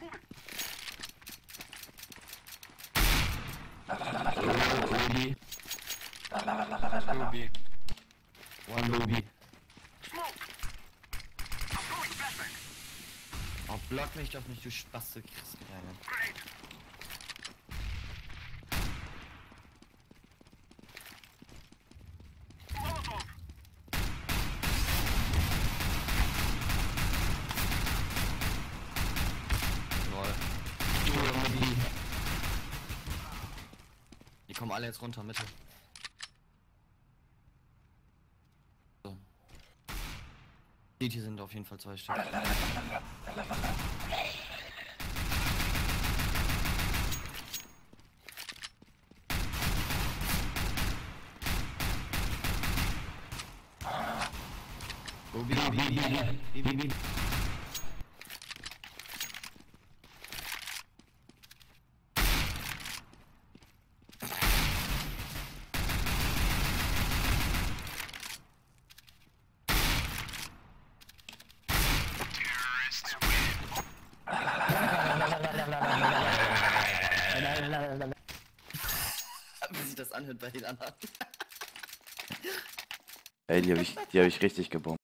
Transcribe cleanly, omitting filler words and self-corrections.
Lobby. Lobby. One Lobby. Oh, block mich doch nicht, du Spaste, Christkleine. Die kommen alle jetzt runter, Mitte. So. Die sind auf jeden Fall 2 Stück. Bi. Wie sich das anhört bei den anderen. Ey, die hab ich richtig gebombt.